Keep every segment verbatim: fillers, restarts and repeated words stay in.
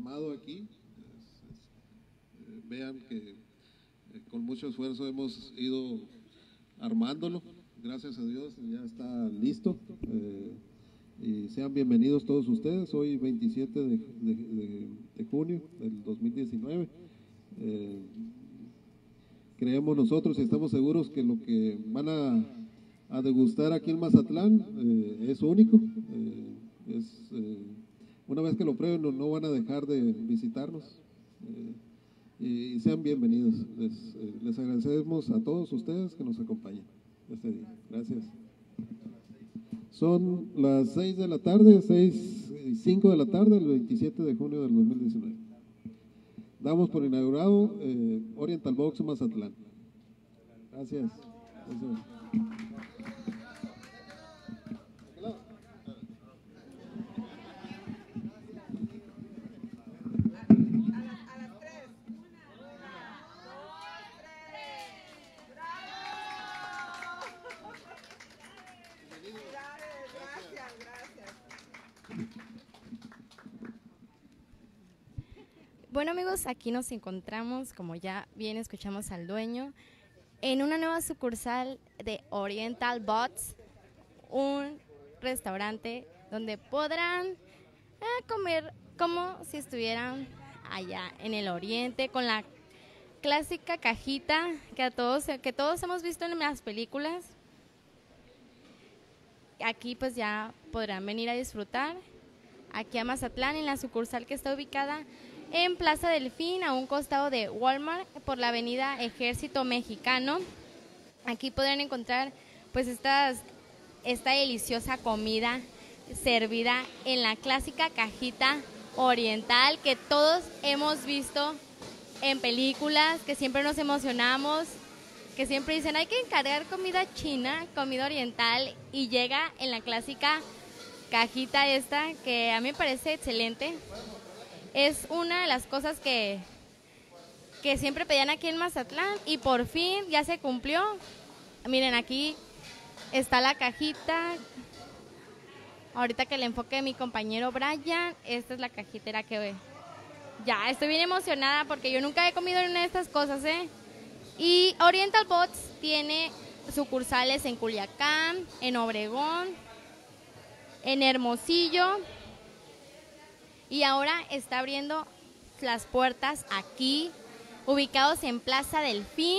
armado aquí. Es, es, eh, vean que eh, con mucho esfuerzo hemos ido armándolo. Gracias a Dios ya está listo. Eh, y sean bienvenidos todos ustedes. Hoy veintisiete de, de, de, de junio del dos mil diecinueve. Eh, creemos nosotros y estamos seguros que lo que van a, a degustar aquí en Mazatlán eh, es único. Eh, es, eh, una vez que lo prueben no, no van a dejar de visitarnos. Eh, y, y sean bienvenidos. Les, eh, les agradecemos a todos ustedes que nos acompañan este día. Gracias. Son las seis de la tarde, seis y cinco de la tarde, el veintisiete de junio del dos mil diecinueve. Damos por inaugurado eh, Oriental Box Mazatlán. Gracias. Gracias. Bueno amigos, aquí nos encontramos, como ya bien escuchamos al dueño, en una nueva sucursal de Oriental Bots, un restaurante donde podrán eh, comer como si estuvieran allá en el oriente, con la clásica cajita que, a todos, que todos hemos visto en las películas. Aquí pues ya podrán venir a disfrutar, aquí a Mazatlán, en la sucursal que está ubicada en Plaza Delfín, a un costado de Walmart, por la avenida Ejército Mexicano. Aquí podrán encontrar pues estas, esta deliciosa comida servida en la clásica cajita oriental que todos hemos visto en películas, que siempre nos emocionamos, que siempre dicen hay que encargar comida china, comida oriental, y llega en la clásica cajita esta, que a mí me parece excelente. Es una de las cosas que, que siempre pedían aquí en Mazatlán y por fin ya se cumplió. Miren, aquí está la cajita. Ahorita que le enfoque mi compañero Brian, esta es la cajitera que ve. Ya, estoy bien emocionada porque yo nunca he comido una de estas cosas, ¿eh? Y Oriental Bots tiene sucursales en Culiacán, en Obregón, en Hermosillo, y ahora está abriendo las puertas aquí, ubicados en Plaza Delfín,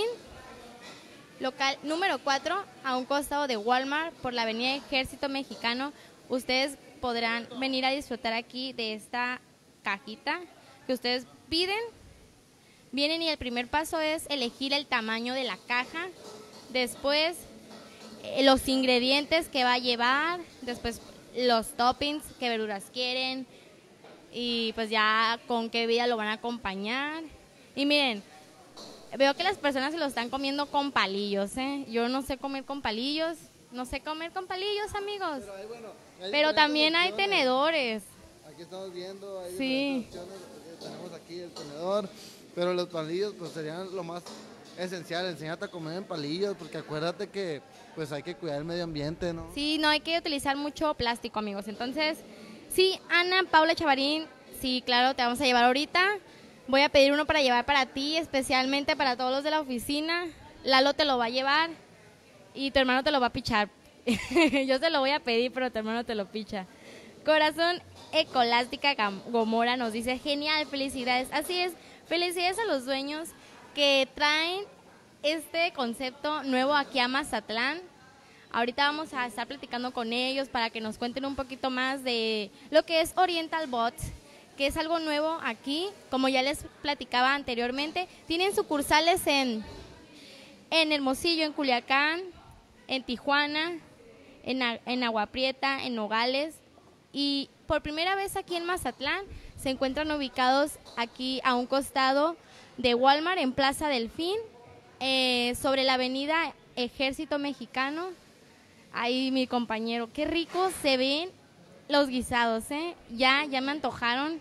local número cuatro, a un costado de Walmart, por la avenida Ejército Mexicano. Ustedes podrán venir a disfrutar aquí de esta cajita que ustedes piden. Vienen y el primer paso es elegir el tamaño de la caja, después eh, los ingredientes que va a llevar, después los toppings, qué verduras quieren, y pues ya con qué bebida lo van a acompañar. Y miren, veo que las personas se lo están comiendo con palillos, ¿eh? Yo no sé comer con palillos, no sé comer con palillos, amigos. Pero, hay, bueno, hay Pero también hay opciones. tenedores. Aquí estamos viendo, hay Sí. opciones. Tenemos aquí el tenedor, pero los palillos pues serían lo más esencial, enseñarte a comer en palillos, porque acuérdate que pues hay que cuidar el medio ambiente, ¿no? Sí, no hay que utilizar mucho plástico, amigos. Entonces, sí, Ana Paula Chavarín, sí, claro, te vamos a llevar ahorita. Voy a pedir uno para llevar para ti, especialmente para todos los de la oficina. Lalo te lo va a llevar y tu hermano te lo va a pichar. Yo se lo voy a pedir, pero tu hermano te lo picha. Corazón Ecolástica Gomora nos dice, genial, felicidades. Así es, felicidades a los dueños que traen este concepto nuevo aquí a Mazatlán. Ahorita vamos a estar platicando con ellos para que nos cuenten un poquito más de lo que es Oriental Bots, que es algo nuevo aquí. Como ya les platicaba anteriormente, tienen sucursales en, en Hermosillo, en Culiacán, en Tijuana, en, en Agua Prieta, en Nogales, y por primera vez aquí en Mazatlán se encuentran ubicados aquí a un costado de Walmart, en Plaza Delfín, eh, sobre la avenida Ejército Mexicano. Ahí mi compañero, qué rico se ven los guisados, ¿eh? Ya, ya me antojaron.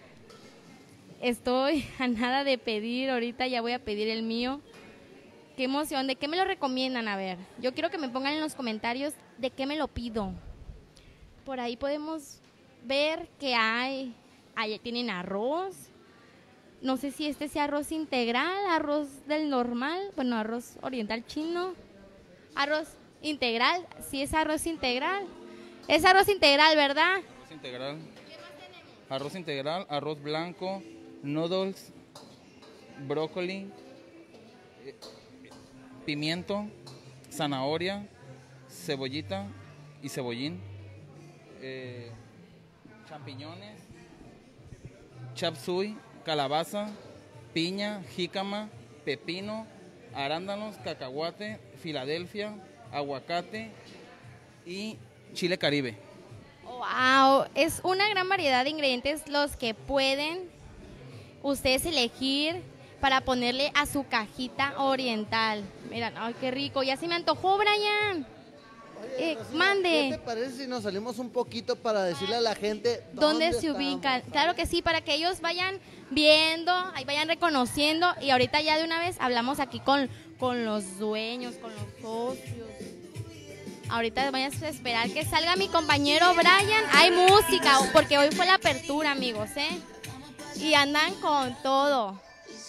Estoy a nada de pedir, ahorita ya voy a pedir el mío. Qué emoción, ¿de qué me lo recomiendan? A ver, yo quiero que me pongan en los comentarios de qué me lo pido. Por ahí podemos ver que hay, ahí tienen arroz. No sé si este sea arroz integral, arroz del normal, bueno, arroz oriental chino. Arroz integral, sí es arroz integral. Es arroz integral, ¿verdad? Arroz integral. ¿Qué más tenemos? Arroz integral, arroz blanco, noodles, brócoli, eh, pimiento, zanahoria, cebollita y cebollín, eh, champiñones, chop suey, calabaza, piña, jícama, pepino, arándanos, cacahuate, Filadelfia, aguacate y chile caribe. Wow, es una gran variedad de ingredientes los que pueden ustedes elegir para ponerle a su cajita oriental. Mira, ay, qué rico, ya se me antojó, Brian. Oye, Eh, Rocío, mande. ¿qué te parece si nos salimos un poquito para decirle a la gente ¿Dónde, dónde se estamos? ubican? Claro que sí, para que ellos vayan viendo, ahí vayan reconociendo, y ahorita ya de una vez hablamos aquí con, con los dueños, con los socios. Ahorita vayas a esperar que salga mi compañero Brian. Hay música, porque hoy fue la apertura, amigos, ¿eh? Y andan con todo.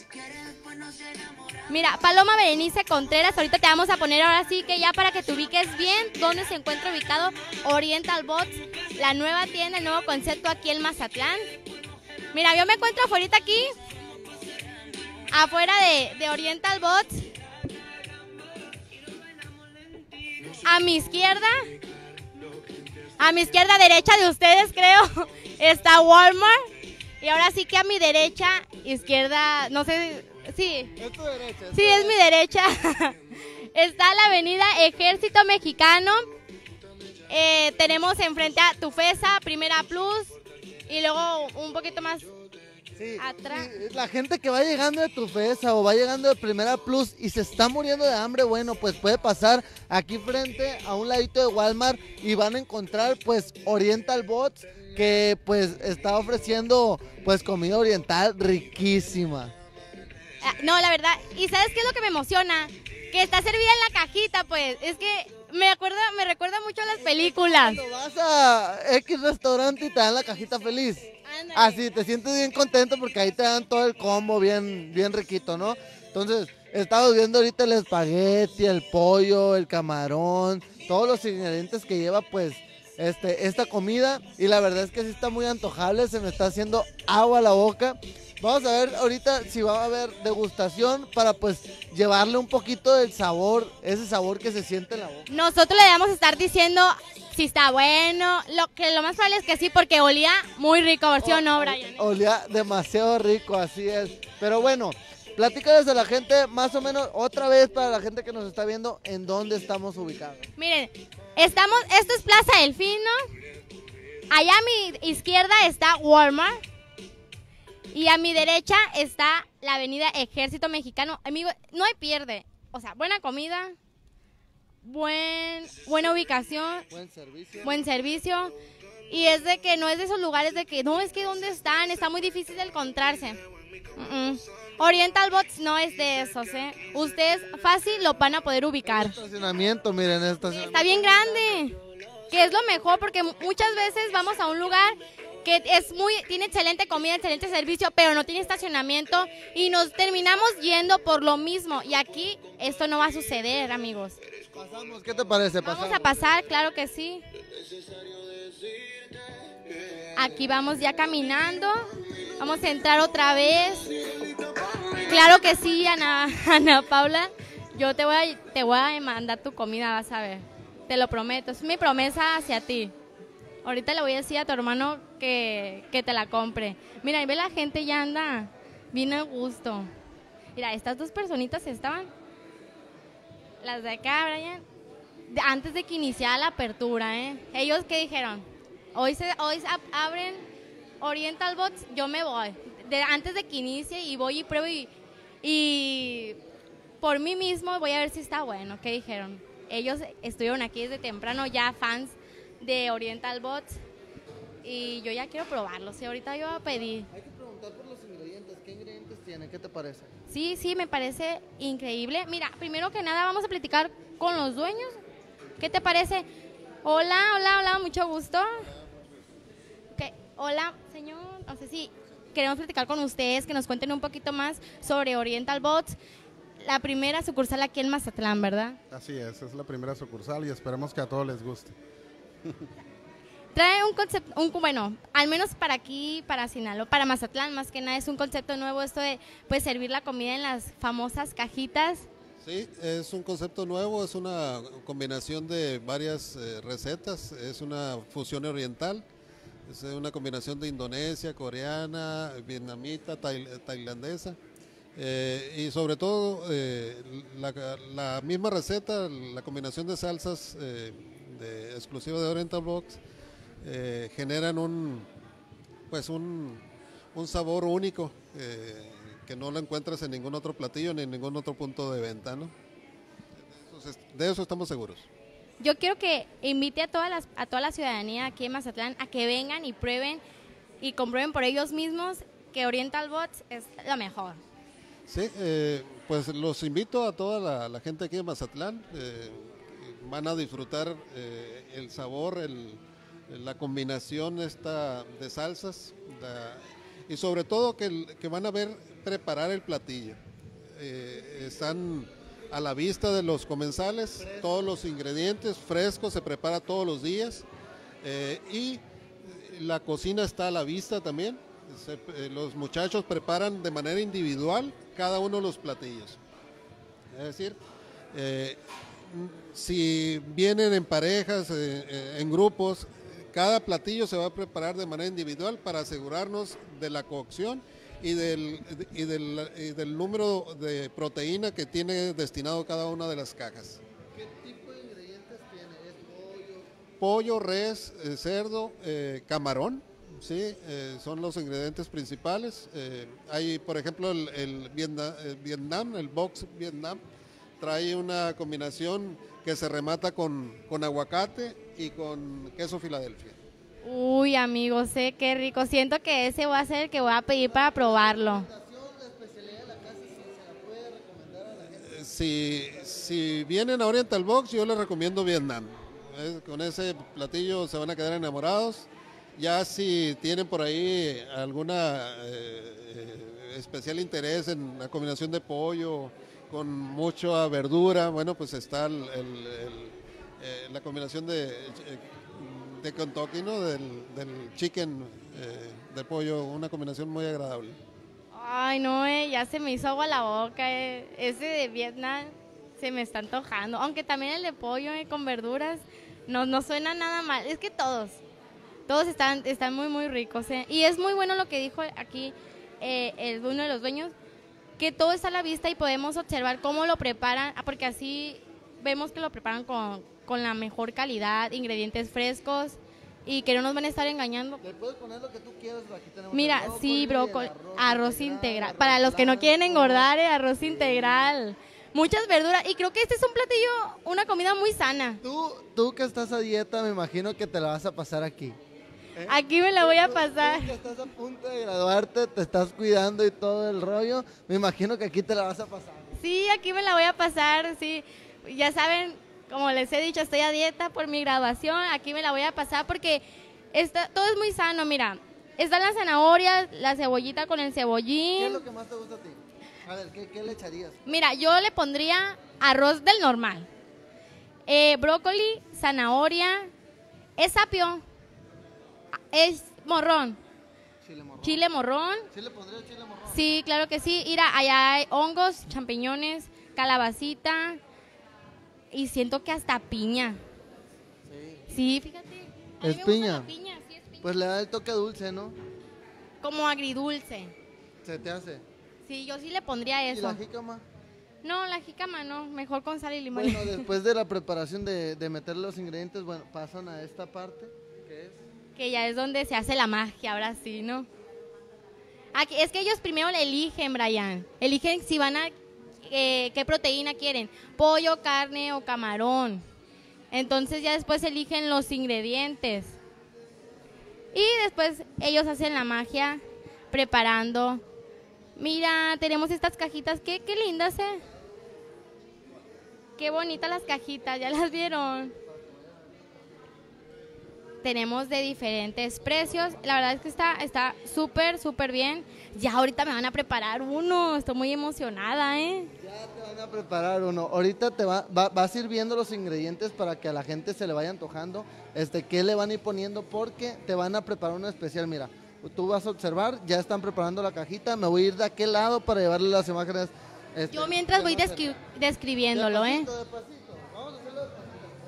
Mira, Paloma Berenice Contreras, ahorita te vamos a poner ahora sí que ya para que te ubiques bien dónde se encuentra ubicado Oriental Bots, la nueva tienda, el nuevo concepto aquí en Mazatlán. Mira, yo me encuentro afuera aquí, afuera de, de Oriental Bots. A mi izquierda, a mi izquierda derecha de ustedes creo, está Walmart. Y ahora sí que a mi derecha, izquierda, no sé, sí. Es tu derecha. Sí, es mi derecha. Está la avenida Ejército Mexicano. Eh, tenemos enfrente a Tufesa, Primera Plus. Y luego un poquito más Sí, atrás. sí, la gente que va llegando de Tufesa o va llegando de Primera Plus y se está muriendo de hambre, bueno, pues puede pasar aquí frente a un ladito de Walmart y van a encontrar pues Oriental Bots, que pues está ofreciendo pues comida oriental riquísima. Ah, no, la verdad. ¿Y sabes qué es lo que me emociona? Que está servida en la cajita, pues. Es que me acuerda, me recuerda mucho a las películas. Cuando vas a X restaurante y te dan la cajita feliz. Ándale. Así, te sientes bien contento porque ahí te dan todo el combo bien, bien riquito, ¿no? Entonces, estamos viendo ahorita el espagueti, el pollo, el camarón, todos los ingredientes que lleva pues este, esta comida, y la verdad es que sí está muy antojable, se me está haciendo agua a la boca. Vamos a ver ahorita si va a haber degustación para pues llevarle un poquito del sabor, ese sabor que se siente en la boca. Nosotros le vamos a estar diciendo si está bueno. Lo que lo más probable es que sí, porque olía muy rico, ¿sí o no, Brian? Olía demasiado rico, así es. Pero bueno, platícales a la gente más o menos, otra vez para la gente que nos está viendo, en dónde estamos ubicados. Miren, estamos, esto es Plaza Delfín, ¿no? Allá a mi izquierda está Walmart. Y a mi derecha está la avenida Ejército Mexicano. Amigo, no hay pierde. O sea, buena comida, buen, buena ubicación, Buen servicio. buen servicio. Y es de que no es de esos lugares de que, no, es que ¿dónde están? Está muy difícil de encontrarse. Uh -uh. Oriental Bots no es de esos, ¿eh? Ustedes fácil lo van a poder ubicar. Estacionamiento, miren, estacionamiento. Está bien grande, que es lo mejor, porque muchas veces vamos a un lugar que es muy, tiene excelente comida, excelente servicio, pero no tiene estacionamiento y nos terminamos yendo por lo mismo. Y aquí esto no va a suceder, amigos. Pasamos, ¿qué te parece? Vamos Pasamos. a pasar, claro que sí. Aquí vamos ya caminando. Vamos a entrar otra vez. Claro que sí, Ana, Ana Paula. Yo te voy, a, te voy a mandar tu comida, vas a ver. Te lo prometo, es mi promesa hacia ti. Ahorita le voy a decir a tu hermano que, que te la compre. Mira, y ve la gente ya anda bien a gusto. Mira, estas dos personitas estaban, las de acá, Brian, de, antes de que iniciara la apertura, ¿eh? Ellos, ¿qué dijeron? Hoy se, hoy se abren Oriental Bots, yo me voy. De, antes de que inicie y voy y pruebo y, y por mí mismo voy a ver si está bueno. ¿Qué dijeron? Ellos estuvieron aquí desde temprano, ya fans de Oriental Bots, y yo ya quiero probarlos. Y ahorita yo voy a pedir. Hay que preguntar por los ingredientes. ¿Qué ingredientes tiene? ¿Qué te parece? Sí, sí, me parece increíble. Mira, primero que nada vamos a platicar con los dueños. ¿Qué te parece? Hola, hola, hola, mucho gusto. Okay. Hola, señor, no sé si queremos platicar con ustedes, que nos cuenten un poquito más sobre Oriental Box, la primera sucursal aquí en Mazatlán, ¿verdad? Así es, es la primera sucursal y esperemos que a todos les guste. Trae un concepto, un, bueno, al menos para aquí, para Sinaloa, para Mazatlán, más que nada es un concepto nuevo esto de pues servir la comida en las famosas cajitas. Sí, es un concepto nuevo, es una combinación de varias eh, recetas, es una fusión oriental, es una combinación de Indonesia, coreana, vietnamita, tail, tailandesa, eh, y sobre todo eh, la, la misma receta, la combinación de salsas eh, de, exclusiva de Oriental Box, eh, generan un, pues un, un sabor único, eh, que no lo encuentras en ningún otro platillo ni en ningún otro punto de venta, ¿no? Entonces, de eso estamos seguros. Yo quiero que invite a, todas las, a toda la ciudadanía aquí en Mazatlán a que vengan y prueben y comprueben por ellos mismos que Oriental Box es lo mejor. Sí, eh, pues los invito a toda la, la gente aquí en Mazatlán, eh, van a disfrutar eh, el sabor, el, la combinación esta de salsas, la, y sobre todo que, que van a ver preparar el platillo. Eh, están a la vista de los comensales, todos los ingredientes frescos, se prepara todos los días, eh, y la cocina está a la vista también. Se, eh, los muchachos preparan de manera individual cada uno de los platillos. Es decir, eh, si vienen en parejas, eh, eh, en grupos, cada platillo se va a preparar de manera individual para asegurarnos de la cocción y del, y del, y del número de proteína que tiene destinado cada una de las cajas. ¿Qué tipo de ingredientes tiene? ¿Es pollo? Pollo, res, eh, cerdo, eh, camarón, sí, eh, son los ingredientes principales. Eh, hay, por ejemplo, el, el, Vietnam, el Vietnam, el Box Vietnam, trae una combinación que se remata con, con aguacate y con queso Filadelfia. Uy, amigos, sé qué rico. Siento que ese va a ser el que voy a pedir para probarlo. Si, si vienen a Oriental Box, yo les recomiendo Vietnam. Eh, con ese platillo se van a quedar enamorados. Ya si tienen por ahí alguna eh, eh, especial interés en la combinación de pollo con mucha verdura, bueno, pues está el, el, el, eh, la combinación de, de Kentucky, ¿no? Del, del chicken, eh, de pollo, una combinación muy agradable. Ay, no, eh, ya se me hizo agua la boca. Eh. Ese de Vietnam se me está antojando. Aunque también el de pollo eh, con verduras no, no suena nada mal. Es que todos, todos están, están muy, muy ricos. Eh. Y es muy bueno lo que dijo aquí eh, el, uno de los dueños, que todo está a la vista y podemos observar cómo lo preparan, porque así vemos que lo preparan con, con la mejor calidad, ingredientes frescos y que no nos van a estar engañando. Le puedes poner lo que tú quieras, aquí tenemos. Mira, brócoli, sí, brócoli, arroz, arroz integral, integral. arroz Para los que no quieren blanco. engordar, eh, arroz integral. Muchas verduras. Y creo que este es un platillo, una comida muy sana. Tú, tú que estás a dieta, me imagino que te la vas a pasar aquí. ¿Eh? Aquí me la voy a Tú- pasar. Tú que estás a punto de graduarte, te estás cuidando y todo el rollo, me imagino que aquí te la vas a pasar. Sí, aquí me la voy a pasar, sí. Ya saben, como les he dicho, estoy a dieta por mi graduación. Aquí me la voy a pasar porque está, todo es muy sano, mira. Están las zanahorias, la cebollita con el ¿Qué es cebollín. lo que más te gusta a ti? A ver, ¿qué, qué le echarías? Mira, yo le pondría arroz del normal. Eh, brócoli, zanahoria, es apio, es morrón, Chile morrón. chile morrón. ¿Sí le pondría chile morrón? Sí, claro que sí. Mira, allá hay hongos, champiñones, calabacita y siento que hasta piña. Sí. Sí, fíjate. A mí ¿Es me gusta piña? la piña, sí, es piña. Pues le da el toque dulce, ¿no? Como agridulce. Se te hace. Sí, yo sí le pondría ¿Y eso. la jícama? No, la jícama no, mejor con sal y limón. Bueno, después de la preparación de, de meter los ingredientes, bueno, pasan a esta parte, que es... Que ya es donde se hace la magia, ahora sí, ¿no? Aquí, es que ellos primero le eligen, Brian. Eligen si van a, eh, qué proteína quieren, pollo, carne o camarón. Entonces ya después eligen los ingredientes. Y después ellos hacen la magia preparando. Mira, tenemos estas cajitas, qué, qué lindas, ¿eh? Qué bonitas las cajitas, ¿ya las vieron? tenemos de diferentes precios. La verdad es que está está súper, súper bien. Ya ahorita me van a preparar uno, estoy muy emocionada, ¿eh? Ya te van a preparar uno. Ahorita te va, va, vas a ir viendo los ingredientes para que a la gente se le vaya antojando, este, qué le van a ir poniendo, porque te van a preparar uno especial. Mira, tú vas a observar, ya están preparando la cajita, me voy a ir de aquel lado para llevarle las imágenes. Este, Yo mientras voy vamos a descri- hacer- describiéndolo, ¿eh? Despacito, despacito. Vamos a hacerlo despacito.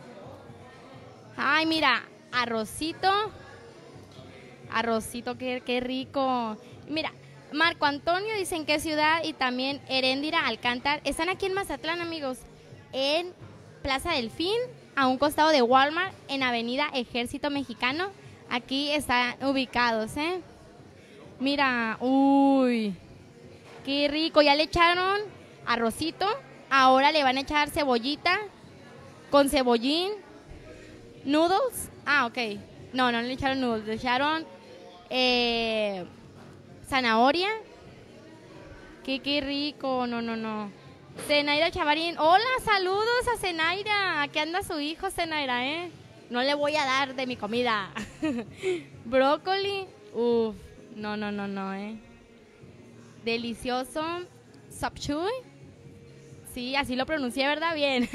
Ay, mira, arrocito. Arrocito, qué, qué rico. Mira, Marco Antonio dice en qué ciudad, y también Heréndira Alcántar. Están aquí en Mazatlán, amigos, en Plaza Delfín, a un costado de Walmart, en Avenida Ejército Mexicano. Aquí están ubicados, ¿eh? Mira, uy, qué rico. Ya le echaron arrocito, ahora le van a echar cebollita con cebollín, noodles. Ah, ok. No, no le echaron noodles, le echaron eh, zanahoria. Qué, qué rico, no, no, no. Zenaira Chavarín, hola, saludos a Zenaira. Aquí anda su hijo, Zenaira, ¿eh? No le voy a dar de mi comida. Brócoli, uff, no, no, no, no, ¿eh? Delicioso. Sapchuy. Sí, así lo pronuncié, ¿verdad? Bien.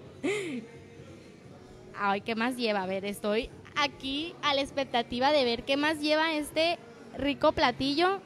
Ay, ¿qué más lleva? A ver, estoy aquí a la expectativa de ver qué más lleva este rico platillo.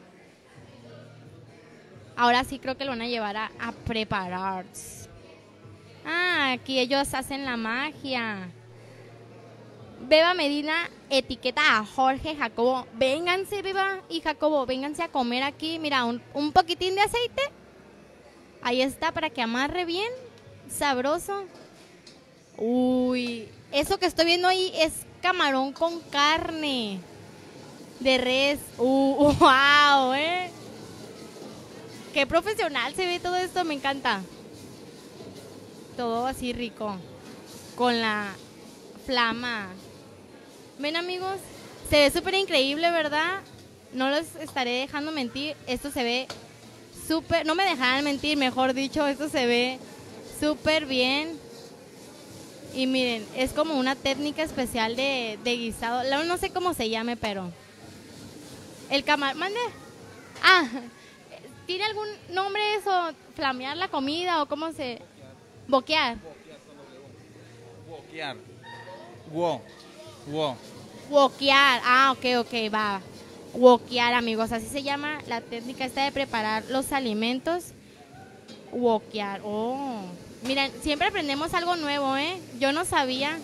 Ahora sí creo que lo van a llevar a, a preparar. Ah, aquí ellos hacen la magia. Beba Medina etiqueta a Jorge Jacobo. Vénganse, Beba y Jacobo, vénganse a comer aquí. Mira, un, un poquitín de aceite. Ahí está, para que amarre bien. Sabroso. Uy, eso que estoy viendo ahí es camarón con carne de res. Uh, wow, eh. Qué profesional se ve todo esto, me encanta. Todo así rico, con la flama. Ven, amigos, se ve súper increíble, ¿verdad? No los estaré dejando mentir. Esto se ve súper, no me dejarán mentir, mejor dicho, esto se ve súper bien. Y miren, es como una técnica especial de, de guisado. No, no sé cómo se llame, pero el camarón, mande. Ah, ¿tiene algún nombre eso? ¿Flamear la comida o cómo se...? Boquear. Wokear. Wo. Wo. Wokear. Ah, ok, ok, va. Wokear, amigos. Así se llama la técnica esta de preparar los alimentos. Wokear. Oh. Miren, siempre aprendemos algo nuevo, ¿eh? Yo no sabía.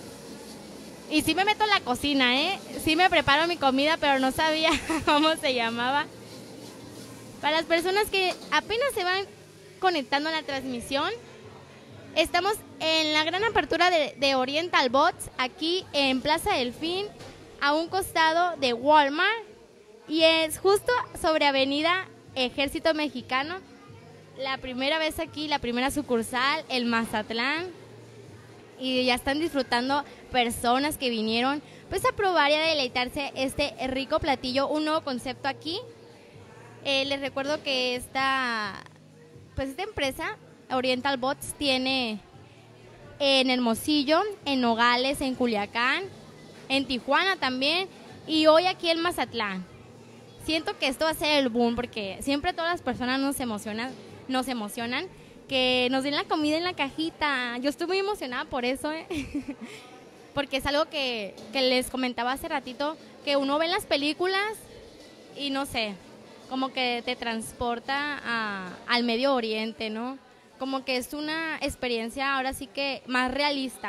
Y sí me meto en la cocina, ¿eh? Sí me preparo mi comida, pero no sabía cómo se llamaba. Para las personas que apenas se van conectando a la transmisión, estamos en la gran apertura de, de Oriental Bots, aquí en Plaza Delfín, a un costado de Walmart, y es justo sobre Avenida Ejército Mexicano. La primera vez aquí, la primera sucursal, el Mazatlán, y ya están disfrutando personas que vinieron pues a probar y a deleitarse este rico platillo, un nuevo concepto aquí. Eh, les recuerdo que esta, pues esta empresa, Oriental Bots, tiene en Hermosillo, en Nogales, en Culiacán, en Tijuana también, y hoy aquí en Mazatlán. Siento que esto va a ser el boom, porque siempre todas las personas nos emocionan, nos emocionan que nos den la comida en la cajita. Yo estoy muy emocionada por eso, ¿eh? Porque es algo que, que les comentaba hace ratito, que uno ve en las películas y no sé, como que te transporta a, al Medio Oriente, ¿no? Como que es una experiencia ahora sí que más realista.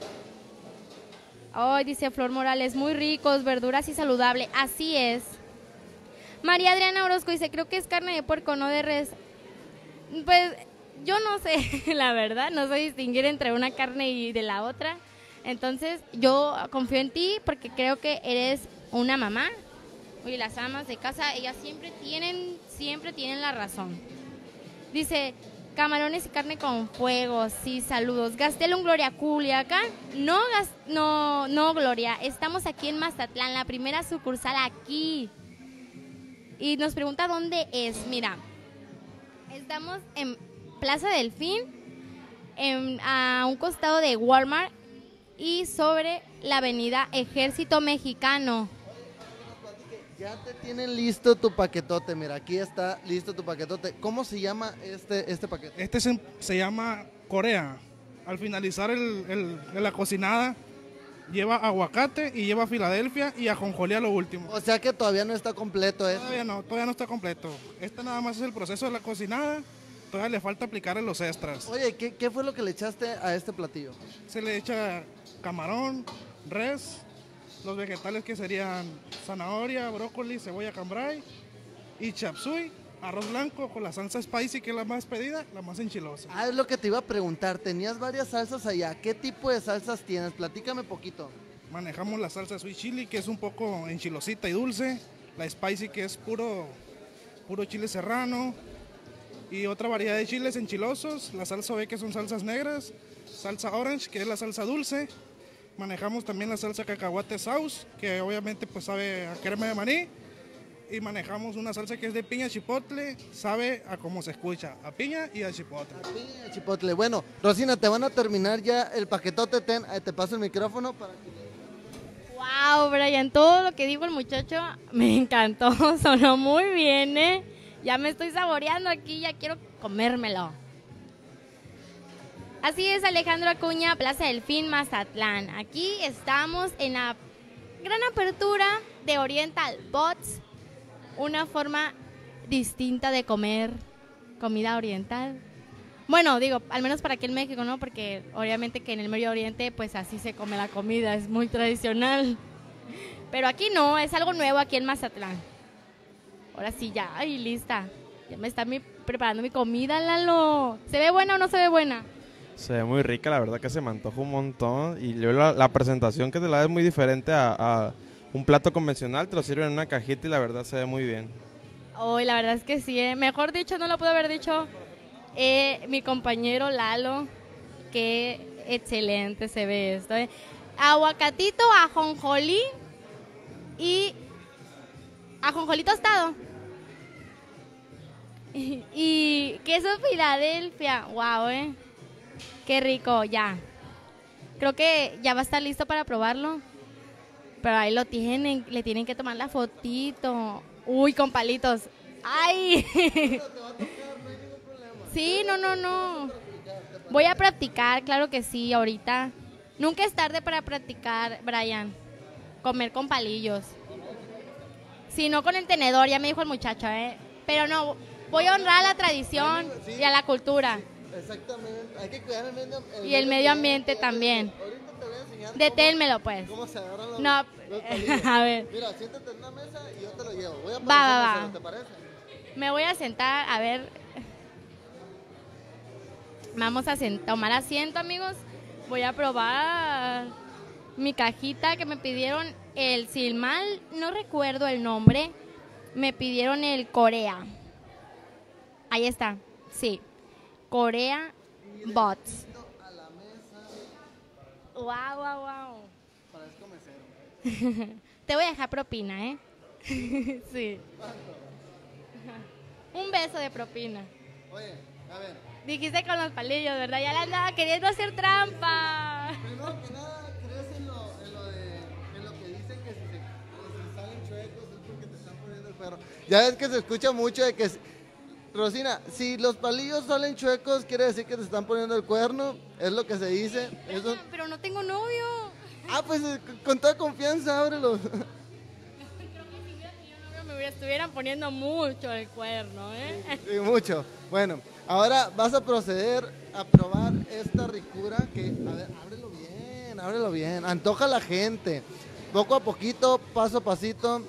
Ay, dice Flor Morales, muy ricos, verduras y saludable. Así es. María Adriana Orozco dice, creo que es carne de puerco, no de res. Pues yo no sé, la verdad, no sé distinguir entre una carne y de la otra. Entonces yo confío en ti porque creo que eres una mamá. Y las amas de casa, ellas siempre tienen, siempre tienen la razón. Dice, camarones y carne con fuego, sí, saludos. Gastelum Gloria Culiacán. No, no, no, Gloria, estamos aquí en Mazatlán, la primera sucursal aquí. Y nos pregunta dónde es. Mira, estamos en Plaza Delfín, en, a un costado de Walmart y sobre la avenida Ejército Mexicano. Ya te tienen listo tu paquetote, mira, aquí está listo tu paquetote. ¿Cómo se llama este, este paquete? Este se, se llama Corea. Al finalizar el, el- la cocinada, lleva aguacate y lleva Filadelfia y ajonjolí a lo último. O sea que todavía no está completo, ¿eh? Todavía no, todavía no está completo. Este nada más es el proceso de la cocinada, todavía le falta aplicar los extras. Oye, ¿qué, ¿qué fue lo que le echaste a este platillo? Se le echa camarón, res, los vegetales que serían zanahoria, brócoli, cebolla cambray y chapsui, arroz blanco con la salsa spicy, que es la más pedida, la más enchilosa. Ah, es lo que te iba a preguntar. Tenías varias salsas allá. ¿Qué tipo de salsas tienes? Platícame poquito. Manejamos la salsa sweet chili, que es un poco enchilosita y dulce, la spicy, que es puro, puro chile serrano, y otra variedad de chiles enchilosos, la salsa B, que son salsas negras, salsa orange, que es la salsa dulce. Manejamos también la salsa cacahuate sauce, que obviamente pues sabe a crema de maní. Y manejamos una salsa que es de piña chipotle, sabe a cómo se escucha, a piña y a chipotle. Piña, chipotle. Bueno, Rosina, te van a terminar ya el paquetote. Ten, ahí te paso el micrófono para que... Wow, Brian, todo lo que dijo el muchacho me encantó, sonó muy bien, ¿eh? Ya me estoy saboreando aquí, ya quiero comérmelo. Así es, Alejandro Acuña, Plaza Delfín, Mazatlán. Aquí estamos en la gran apertura de Oriental Bots, una forma distinta de comer comida oriental. Bueno, digo, al menos para aquí en México, ¿no? Porque obviamente que en el Medio Oriente, pues así se come la comida, es muy tradicional. Pero aquí no, es algo nuevo aquí en Mazatlán. Ahora sí, ya, ay, lista. Ya me está mi, preparando mi comida, Lalo. ¿Se ve buena o no se ve buena? Se ve muy rica, la verdad que se me antoja un montón. Y yo la, la presentación que te la da es muy diferente a, a un plato convencional. Te lo sirven en una cajita y la verdad se ve muy bien. Hoy la verdad es que sí, ¿eh? Mejor dicho, no lo puedo haber dicho eh, mi compañero Lalo. Qué excelente se ve esto, ¿eh? Aguacatito, ajonjolí y ajonjolí tostado. Y, y queso Filadelfia. Wow, ¿eh? Qué rico, ya. Creo que ya va a estar listo para probarlo. Pero ahí lo tienen, le tienen que tomar la fotito. Uy, con palitos. ¡Ay! Sí, no, no, no. Voy a practicar, claro que sí, ahorita. Nunca es tarde para practicar, Brian. Comer con palillos. Si no con el tenedor, ya me dijo el muchacho, ¿eh? Pero no, voy a honrar la tradición y a la cultura. Exactamente. Hay que cuidar el medio, el Y el medio ambiente también. Ahorita te voy a enseñar Deténmelo, cómo, pues. cómo se agarran los, No, los palillos. a ver. Mira, siéntate en una mesa y yo te lo llevo. Voy a Va, va, va. mesero, ¿te parece? Me voy a sentar, a ver. Vamos a sent- tomar asiento, amigos. Voy a probar mi cajita que me pidieron. El, si mal no recuerdo el nombre, me pidieron el Corea. Ahí está, sí. Corea Bots. Wow, wow, wow. Parezco mesero. Te voy a dejar propina, ¿eh? Sí. Un beso de propina. Oye, a ver. Dijiste con los palillos, ¿verdad? Ya la andaba queriendo hacer trampa. Primero que nada, ¿crees en lo, en lo, de, en lo que dicen que si, se, que si salen chuecos es porque te están poniendo el perro? Ya ves que se escucha mucho de que... si- Rosina, si los palillos salen chuecos, quiere decir que te están poniendo el cuerno. Es lo que se dice. Es un- Pero no tengo novio. Ah, pues eh, con toda confianza, ábrelo. Creo que si hubiera tenido novio me hubiera- estuvieran poniendo mucho el cuerno, ¿eh? Sí, mucho. Bueno, ahora vas a proceder a probar esta ricura que, a ver, ábrelo bien, ábrelo bien. Antoja a la gente. Poco a poquito, paso a pasito.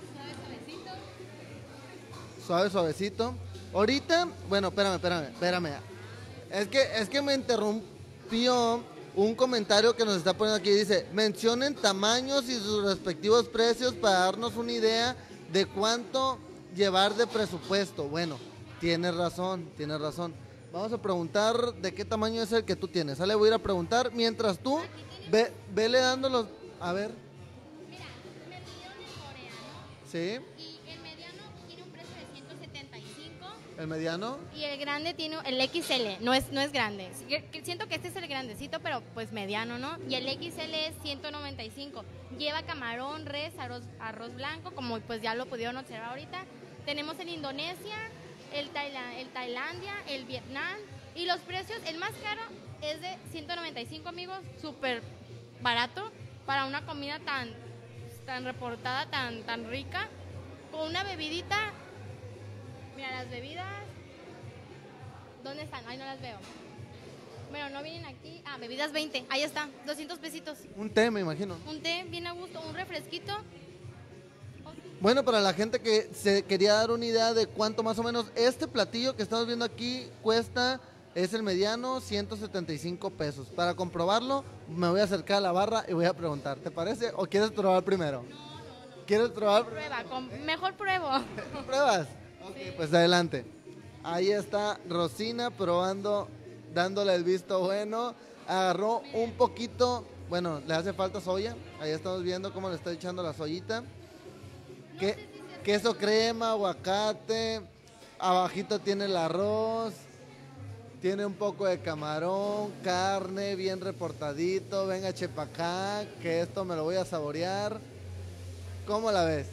Suave, suavecito. Ahorita, bueno, espérame, espérame, espérame. Es que, es que me interrumpió un comentario que nos está poniendo aquí. Dice, mencionen tamaños y sus respectivos precios para darnos una idea de cuánto llevar de presupuesto. Bueno, tienes razón, tienes razón. Vamos a preguntar de qué tamaño es el que tú tienes. ¿Sale? Voy a ir a preguntar. Mientras tú, ve, vele dando los... A ver, Mira, me pidieron el coreano ¿sí? y el mediano tiene un precio de ciento setenta y cinco ¿El mediano? Y el grande tiene el equis ele, no es, no es grande. Siento que este es el grandecito, pero pues mediano, ¿no? Y el equis ele es ciento noventa y cinco. Lleva camarón, res, arroz, arroz blanco, como pues ya lo pudieron observar ahorita. Tenemos el Indonesia, el, Taila, el Tailandia, el Vietnam. Y los precios, el más caro es de ciento noventa y cinco, amigos, súper barato para una comida tan, tan reportada, tan, tan rica. Con una bebidita. Mira, las bebidas, ¿dónde están? Ay, no las veo. Bueno, no vienen aquí. Ah, bebidas veinte, ahí está, doscientos pesitos. Un té, me imagino. Un té, bien a gusto, un refresquito. Bueno, para la gente que se quería dar una idea de cuánto más o menos este platillo que estamos viendo aquí cuesta, es el mediano, ciento setenta y cinco pesos. Para comprobarlo, me voy a acercar a la barra y voy a preguntar, ¿te parece? ¿O quieres probar primero? No, no, no. ¿Quieres probar? Prueba, con, mejor pruebo. ¿Pruebas? Ok, pues adelante. Ahí está Rosina probando, dándole el visto bueno. Agarró un poquito, bueno, le hace falta soya. Ahí estamos viendo cómo le está echando la soyita. Que, queso crema, aguacate. Abajito tiene el arroz. Tiene un poco de camarón, carne, bien reportadito. Venga, chepacá, que esto me lo voy a saborear. ¿Cómo la ves?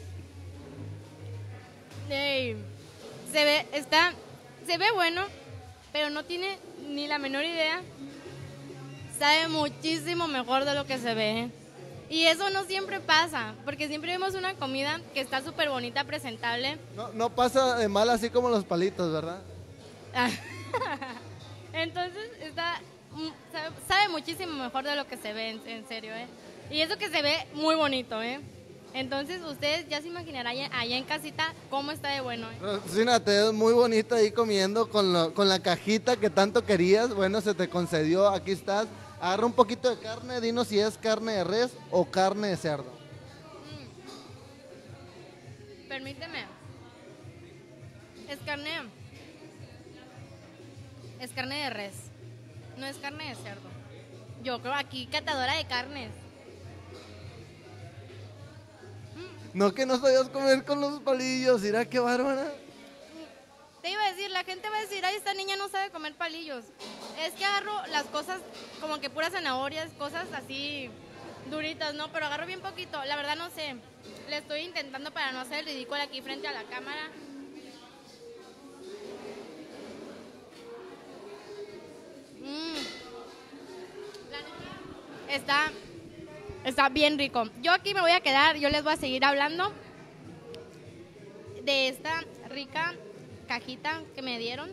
Hey. Se ve, está, se ve bueno, pero no tiene ni la menor idea. Sabe muchísimo mejor de lo que se ve. Y eso no siempre pasa, porque siempre vemos una comida que está súper bonita, presentable. No, no pasa de mal así como los palitos, ¿verdad? Entonces, está, sabe, sabe muchísimo mejor de lo que se ve, en, en serio, ¿eh? Y eso que se ve muy bonito, ¿eh? Entonces, ustedes ya se imaginarán allá, allá en casita cómo está de bueno, ¿eh? Rosina, te ves muy bonita ahí comiendo con, lo, con la cajita que tanto querías. Bueno, se te concedió, aquí estás. Agarra un poquito de carne, dinos si es carne de res o carne de cerdo. Mm. Permíteme. Es carne. Es carne de res. No es carne de cerdo. Yo creo aquí catadora de carnes. No que no sabías comer con los palillos, mira qué bárbara. Te iba a decir, la gente va a decir, ay, esta niña no sabe comer palillos. Es que agarro las cosas como que puras zanahorias, cosas así duritas, ¿no? Pero agarro bien poquito, la verdad no sé. Le estoy intentando para no hacer el ridículo aquí frente a la cámara. Mm. La neta está, está bien rico. Yo aquí me voy a quedar, yo les voy a seguir hablando de esta rica cajita que me dieron,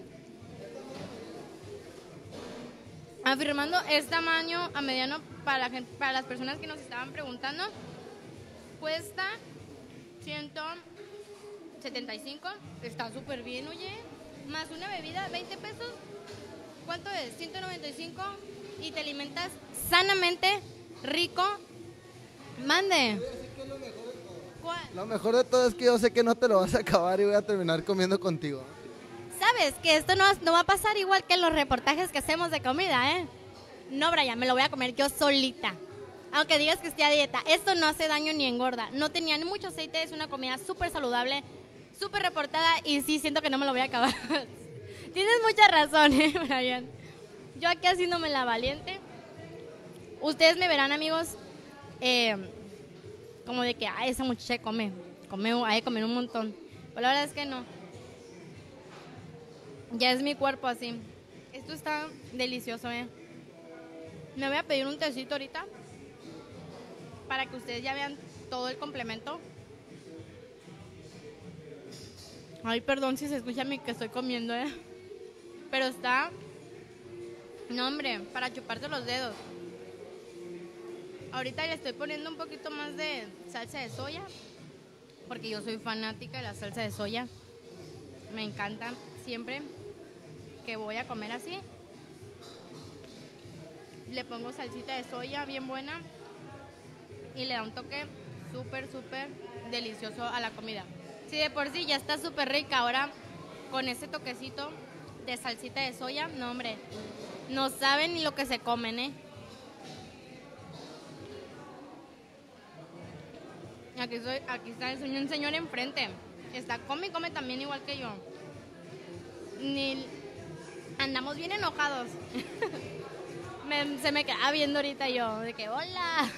afirmando es tamaño a mediano para la gente, para las personas que nos estaban preguntando. Cuesta ciento setenta y cinco, está súper bien, oye, más una bebida, veinte pesos. ¿Cuánto es? ciento noventa y cinco y te alimentas sanamente, rico. Mande. ¿Cuál? Lo mejor de todo es que yo sé que no te lo vas a acabar y voy a terminar comiendo contigo. ¿Sabes que esto no, no va a pasar igual que en los reportajes que hacemos de comida, eh? No, Brian, me lo voy a comer yo solita. Aunque digas que esté a dieta, esto no hace daño ni engorda. No tenía ni mucho aceite, es una comida súper saludable, súper reportada y sí, siento que no me lo voy a acabar. Tienes mucha razón, eh, Brian. Yo aquí haciéndome la valiente. Ustedes me verán, amigos, eh, como de que, ay, esa muchacha come, come, hay que comer un montón. Pero la verdad es que no. Ya es mi cuerpo así. Esto está delicioso, ¿eh? Me voy a pedir un tecito ahorita para que ustedes ya vean todo el complemento. Ay, perdón si se escucha a mí que estoy comiendo, ¿eh? Pero está... No, hombre, para chuparse los dedos. Ahorita le estoy poniendo un poquito más de salsa de soya, porque yo soy fanática de la salsa de soya. Me encanta siempre que voy a comer así. Le pongo salsita de soya bien buena y le da un toque súper, súper delicioso a la comida. Si de por sí ya está súper rica, ahora con ese toquecito de salsita de soya, no, hombre, no saben ni lo que se comen, ¿eh? Aquí, soy, aquí está el señor, un señor enfrente. Está, come y come también igual que yo. Ni andamos bien enojados. me, se me queda viendo ahorita yo, de que hola.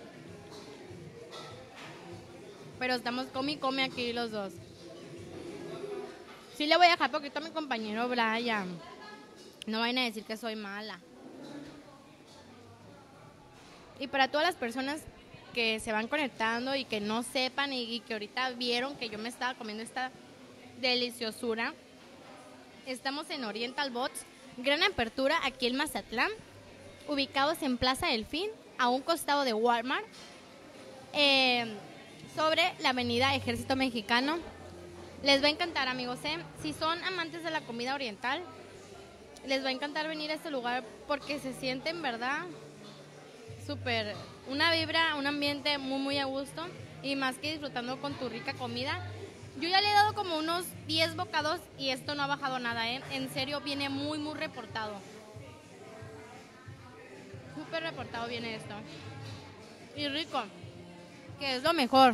Pero estamos come y come aquí los dos. Sí le voy a dejar poquito a mi compañero Brian. No vayan a decir que soy mala. Y para todas las personas que se van conectando y que no sepan y, y que ahorita vieron que yo me estaba comiendo esta deliciosura, estamos en Oriental Bots, gran apertura aquí en Mazatlán, ubicados en Plaza Delfín, a un costado de Walmart, eh, sobre la avenida Ejército Mexicano. Les va a encantar, amigos, ¿eh? Si son amantes de la comida oriental, les va a encantar venir a este lugar porque se siente en verdad súper, una vibra, un ambiente muy muy a gusto y más que disfrutando con tu rica comida. Yo ya le he dado como unos diez bocados y esto no ha bajado nada, ¿eh? En serio, viene muy muy reportado. Súper reportado viene esto. Y rico, que es lo mejor.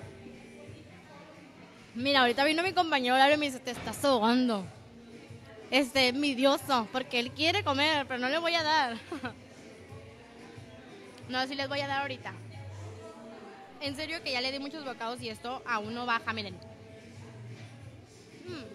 Mira, ahorita vino mi compañero Lario y me dice, te estás ahogando. Este, envidioso, porque él quiere comer, pero no le voy a dar. No, sí les voy a dar ahorita. En serio que ya le di muchos bocados y esto aún no baja, miren. Mm.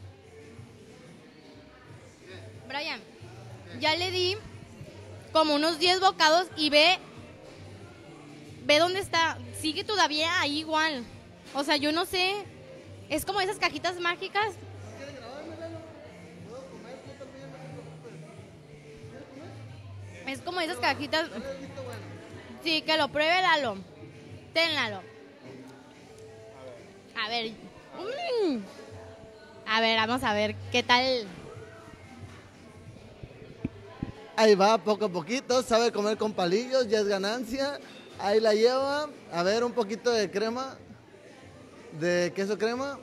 Brian, ya le di como unos diez bocados y ve, ve dónde está. Sigue todavía ahí igual. O sea, yo no sé. Es como esas cajitas mágicas. Es como esas cajitas. Sí, que lo pruebe Lalo. Ten, Lalo. A ver. Mm. A ver, vamos a ver qué tal. Ahí va, poco a poquito, sabe comer con palillos, ya es ganancia. Ahí la lleva. A ver, un poquito de crema. De queso crema.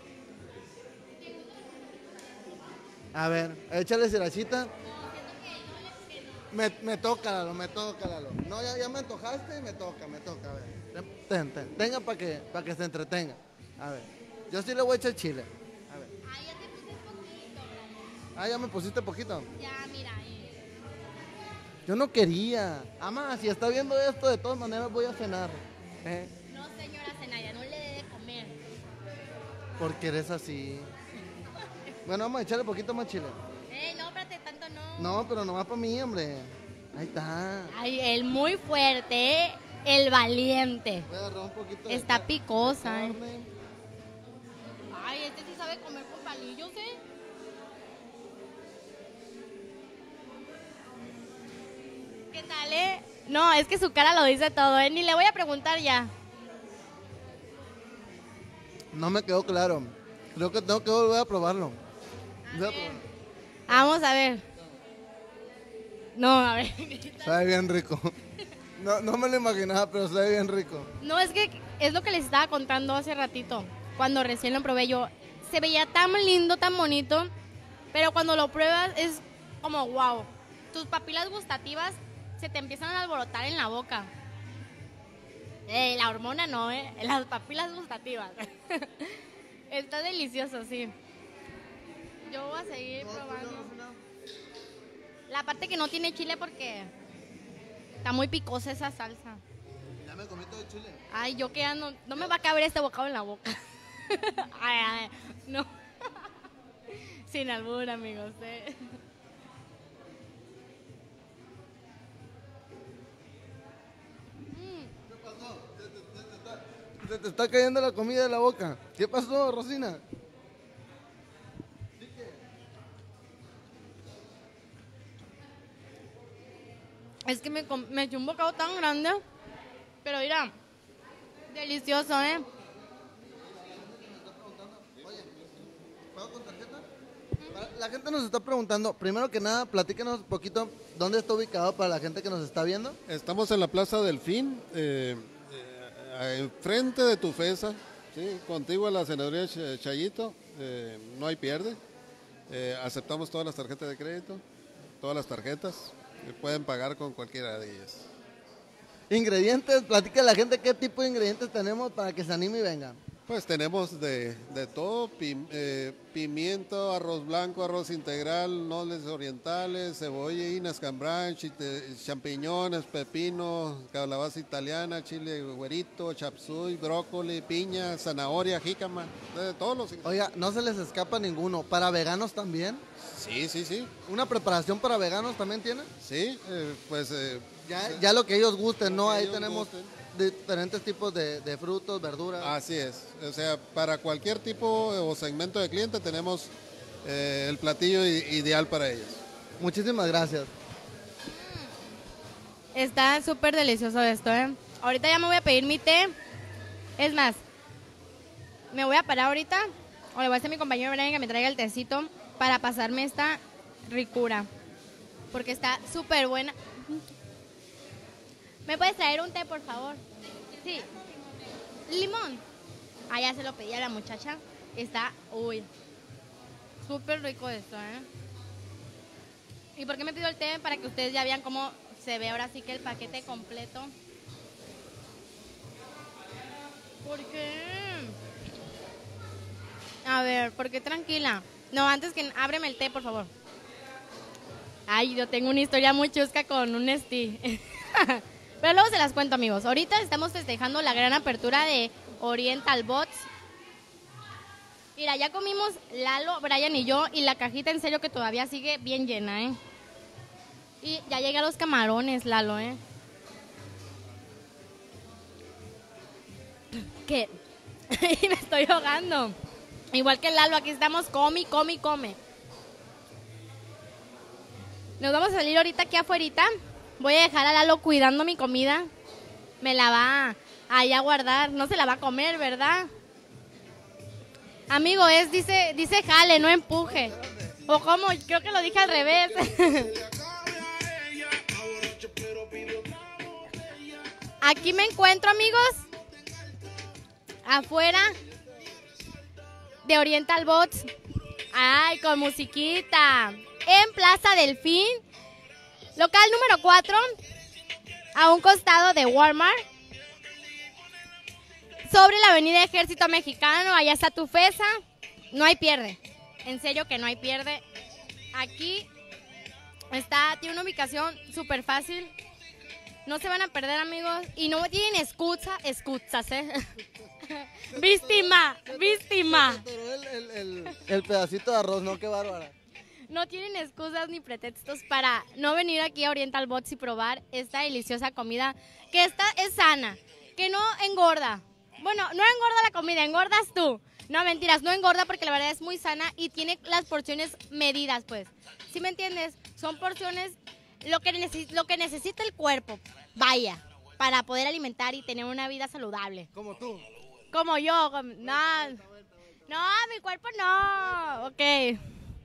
A ver, échale sirachita. Me, me toca, Lalo, me toca, Lalo. No, ya, ya me antojaste y me toca, me toca. A ver, ten, ten, tenga para que, para que se entretenga. A ver, yo sí le voy a echar chile. A ver. Ah, ya te puse poquito, Brian. Ah, ya me pusiste poquito. Ya, mira. Eh. Yo no quería. Ama, si está viendo esto, de todas maneras voy a cenar. ¿Eh? No, señora Zenaya, no le dé de comer. Porque eres así. Bueno, vamos a echarle poquito más chile. Eh, no, espérate, tanto no. No, pero nomás para mí, hombre. Ahí está. Ay, el muy fuerte, el valiente. Voy a agarrar un poquito de Está car- picosa, de eh. carne. Ay, este sí sabe comer con palillos, ¿eh? ¿Qué tal, eh? No, es que su cara lo dice todo, ¿eh? Ni le voy a preguntar ya. No me quedó claro. Creo que tengo que volver a probarlo. Voy a probarlo. Vamos a ver. No, a ver. Sabe bien rico. No, no me lo imaginaba, pero sabe bien rico. No, es que es lo que les estaba contando hace ratito. Cuando recién lo probé yo. Se veía tan lindo, tan bonito. Pero cuando lo pruebas es como wow. Tus papilas gustativas se te empiezan a alborotar en la boca. Eh, la hormona no, ¿eh? Las papilas gustativas. Está delicioso, sí. Yo voy a seguir probando. La parte que no tiene chile porque está muy picosa esa salsa. Ya me comí todo el chile. Ay, yo que no, no me va a caber este bocado en la boca. Ay, ay, no. Sin albur, amigos. ¿eh? Se te está cayendo la comida de la boca. ¿Qué pasó, Rosina? Es que me, com- me eché un bocado tan grande. Pero mira, delicioso, ¿eh? ¿Pago con tarjeta? La gente nos está preguntando, primero que nada, platíquenos un poquito dónde está ubicado para la gente que nos está viendo. Estamos en la Plaza Delfín, eh, eh, enfrente de Tufesa, ¿sí? Contigo a la senaduría Ch- Chayito, eh, no hay pierde. Eh, aceptamos todas las tarjetas de crédito, todas las tarjetas, eh, pueden pagar con cualquiera de ellas. Ingredientes, platícale a la gente qué tipo de ingredientes tenemos para que se anime y venga. Pues tenemos de, de todo, pim- eh, pimiento, arroz blanco, arroz integral, noles orientales, cebollínas, cambranch, chite- champiñones, pepino, calabaza italiana, chile güerito, chapsuy, brócoli, piña, zanahoria, jícama, de todos los... Oiga, no se les escapa ninguno. ¿Para veganos también? Sí, sí, sí, ¿Una preparación para veganos también tienen? sí, eh, pues... eh, Ya, ya lo que ellos gusten, ¿no? que Ahí ellos tenemos gusten. diferentes tipos de, de frutos, verduras. Así es, o sea, para cualquier tipo o segmento de cliente tenemos eh, el platillo i- ideal para ellos. Muchísimas gracias. Está súper delicioso esto, ¿eh? Ahorita ya me voy a pedir mi té. Es más, me voy a parar ahorita, o le voy a hacer a mi compañero Brian que me traiga el tecito para pasarme esta ricura. Porque está súper buena. ¿Me puedes traer un té, por favor? Sí. Limón. Ah, ya se lo pedí a la muchacha. Está, uy, súper rico esto, ¿eh? ¿Y por qué me pido el té? Para que ustedes ya vean cómo se ve ahora sí que el paquete completo. ¿Por qué? A ver, ¿por qué tranquila? No, antes que ábreme el té, por favor. Ay, yo tengo una historia muy chusca con un Esti. Pero luego se las cuento, amigos. Ahorita estamos festejando la gran apertura de Oriental Bots. Mira, ya comimos Lalo, Brian y yo, y la cajita en serio que todavía sigue bien llena, ¿eh? Y ya llegué a los camarones, Lalo, ¿eh? ¿Qué? Y me estoy ahogando. Igual que Lalo, aquí estamos, come, come, come. Nos vamos a salir ahorita aquí afuerita. Voy a dejar a Lalo cuidando mi comida. Me la va ahí a guardar. No se la va a comer, ¿verdad? Amigo, es, dice, dice jale, no empuje. O como, creo que lo dije al revés. Aquí me encuentro, amigos, afuera de Oriental Bots. Ay, con musiquita. En Plaza Delfín, local número cuatro, a un costado de Walmart, sobre la avenida Ejército Mexicano. Allá está tu FESA. No hay pierde. En serio que no hay pierde. Aquí está, tiene una ubicación súper fácil. No se van a perder, amigos. Y no tienen excusa, excusas, ¿eh? Víctima, víctima. Pero el, el, el, el pedacito de arroz, ¿no? Qué bárbara. No tienen excusas ni pretextos para no venir aquí a Oriental Bots y probar esta deliciosa comida que esta es sana, que no engorda. Bueno, no engorda la comida, engordas tú. No, mentiras, no engorda porque la verdad es muy sana y tiene las porciones medidas, pues. ¿Sí me entiendes? Son porciones lo que, necesi- lo que necesita el cuerpo, vaya, para poder alimentar y tener una vida saludable. Como tú. Como yo, como- no, no, mi cuerpo no, ok.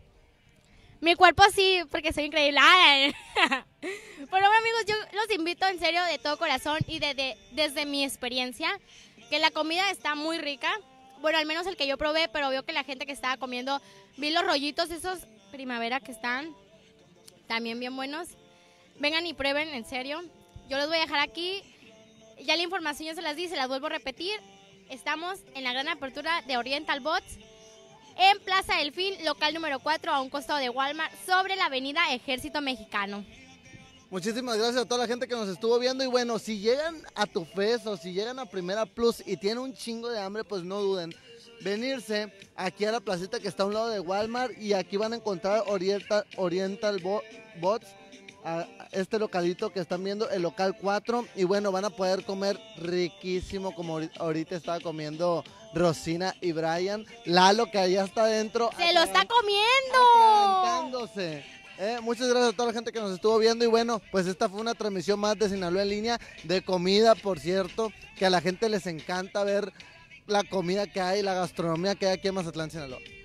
Mi cuerpo sí, porque soy increíble. Ay. Pero bueno, amigos, yo los invito en serio de todo corazón y de, de- desde mi experiencia, que la comida está muy rica. Bueno, al menos el que yo probé, pero veo que la gente que estaba comiendo, vi los rollitos esos primavera que están también bien buenos. Vengan y prueben, en serio. Yo los voy a dejar aquí. Ya la información yo se las di, se las vuelvo a repetir. Estamos en la gran apertura de Oriental Bots, en Plaza Delfín, local número cuatro, a un costado de Walmart, sobre la avenida Ejército Mexicano. Muchísimas gracias a toda la gente que nos estuvo viendo. Y bueno, si llegan a tu FES o si llegan a Primera Plus y tienen un chingo de hambre, pues no duden venirse aquí a la placita que está a un lado de Walmart, y aquí van a encontrar Oriental, Oriental Bo- Bots, a este localito que están viendo, el local cuatro, y bueno, van a poder comer riquísimo como ahori- ahorita estaba comiendo Rosina y Brian. Lalo, que allá está adentro. ¡Se lo está comiendo! Atragantándose. Eh, muchas gracias a toda la gente que nos estuvo viendo, y bueno, pues esta fue una transmisión más de Sinaloa en línea, de comida, por cierto, que a la gente les encanta ver la comida que hay, la gastronomía que hay aquí en Mazatlán, Sinaloa.